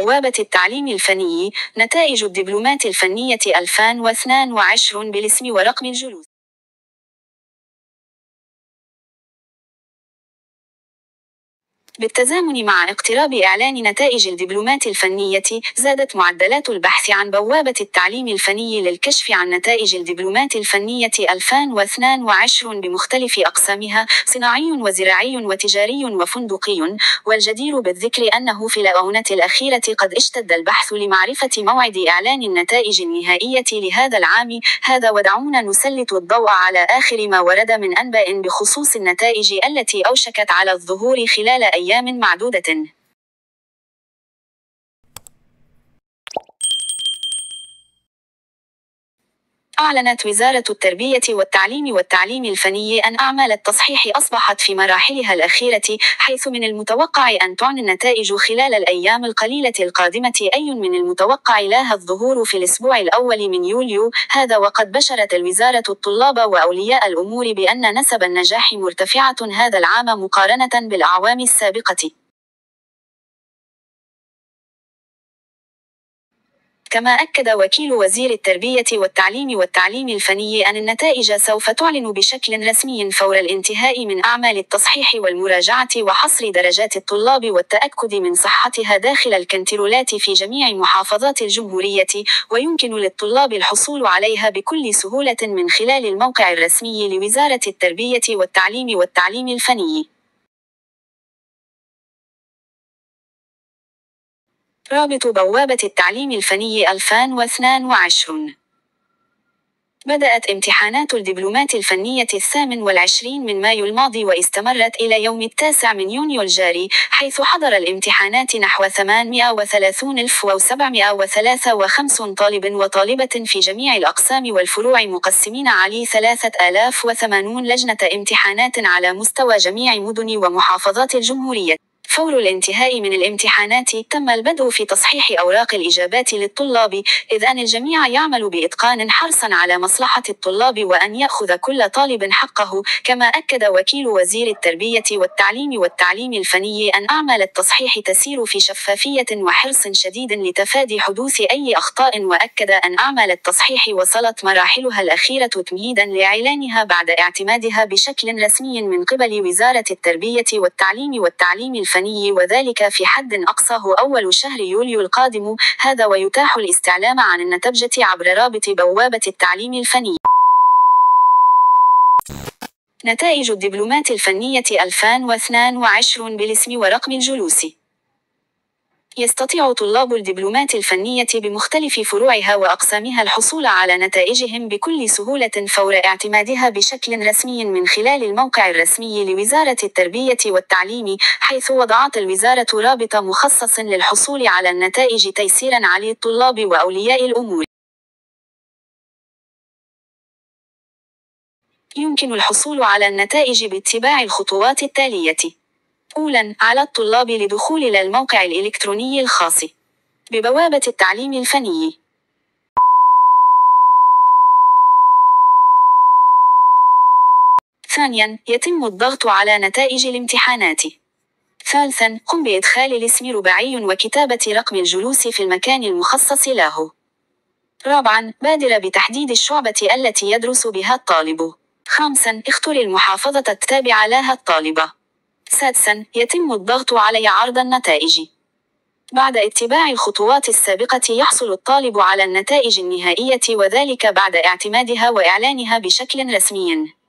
بوابة التعليم الفني. نتائج الدبلومات الفنية 2022 بالاسم ورقم الجلوس. بالتزامن مع اقتراب إعلان نتائج الدبلومات الفنية، زادت معدلات البحث عن بوابة التعليم الفني للكشف عن نتائج الدبلومات الفنية 2022 بمختلف أقسامها: صناعي وزراعي وتجاري وفندقي. والجدير بالذكر أنه في الآونة الأخيرة قد اشتد البحث لمعرفة موعد إعلان النتائج النهائية لهذا العام. هذا ودعونا نسلط الضوء على آخر ما ورد من أنباء بخصوص النتائج التي أوشكت على الظهور خلال أيام معدودة. أعلنت وزارة التربية والتعليم الفني أن أعمال التصحيح أصبحت في مراحلها الأخيرة، حيث من المتوقع أن تعلن النتائج خلال الأيام القليلة القادمة، أي من المتوقع لها الظهور في الأسبوع الأول من يوليو. هذا وقد بشرت الوزارة الطلاب وأولياء الأمور بأن نسب النجاح مرتفعة هذا العام مقارنة بالأعوام السابقة. كما أكد وكيل وزير التربية والتعليم الفني أن النتائج سوف تعلن بشكل رسمي فور الانتهاء من أعمال التصحيح والمراجعة وحصر درجات الطلاب والتأكد من صحتها داخل الكنترولات في جميع محافظات الجمهورية، ويمكن للطلاب الحصول عليها بكل سهولة من خلال الموقع الرسمي لوزارة التربية والتعليم الفني. رابط بوابة التعليم الفني 2022. بدأت امتحانات الدبلومات الفنية 28 من مايو الماضي واستمرت إلى يوم 9 من يونيو الجاري، حيث حضر الامتحانات نحو 830,753 طالب وطالبة في جميع الأقسام والفروع، مقسمين على 3080 لجنة امتحانات على مستوى جميع مدن ومحافظات الجمهورية. فور الانتهاء من الامتحانات، تم البدء في تصحيح أوراق الإجابات للطلاب، إذ أن الجميع يعمل بإتقان حرصا على مصلحة الطلاب وأن يأخذ كل طالب حقه. كما أكد وكيل وزير التربية والتعليم الفني أن أعمال التصحيح تسير في شفافية وحرص شديد لتفادي حدوث أي أخطاء، وأكد أن أعمال التصحيح وصلت مراحلها الأخيرة تمهيدا لإعلانها بعد اعتمادها بشكل رسمي من قبل وزارة التربية والتعليم الفني، وذلك في حد أقصاه أول شهر يوليو القادم. هذا ويتاح الاستعلام عن النتيجة عبر رابط بوابة التعليم الفني. نتائج الدبلومات الفنية 2022 بالاسم ورقم الجلوس. يستطيع طلاب الدبلومات الفنية بمختلف فروعها وأقسامها الحصول على نتائجهم بكل سهولة فور اعتمادها بشكل رسمي من خلال الموقع الرسمي لوزارة التربية والتعليم، حيث وضعت الوزارة رابط مخصص للحصول على النتائج تيسيرا على الطلاب وأولياء الأمور. يمكن الحصول على النتائج باتباع الخطوات التالية. أولاً، على الطلاب لدخول إلى الموقع الإلكتروني الخاص ببوابة التعليم الفني. ثانياً، يتم الضغط على نتائج الامتحانات. ثالثاً، قم بإدخال الاسم رباعي وكتابة رقم الجلوس في المكان المخصص له. رابعاً، بادر بتحديد الشعبة التي يدرس بها الطالب. خامساً، اختر المحافظة التابعة لها الطالبة. سادساً، يتم الضغط على عرض النتائج. بعد اتباع الخطوات السابقة يحصل الطالب على النتائج النهائية، وذلك بعد اعتمادها وإعلانها بشكل رسمي.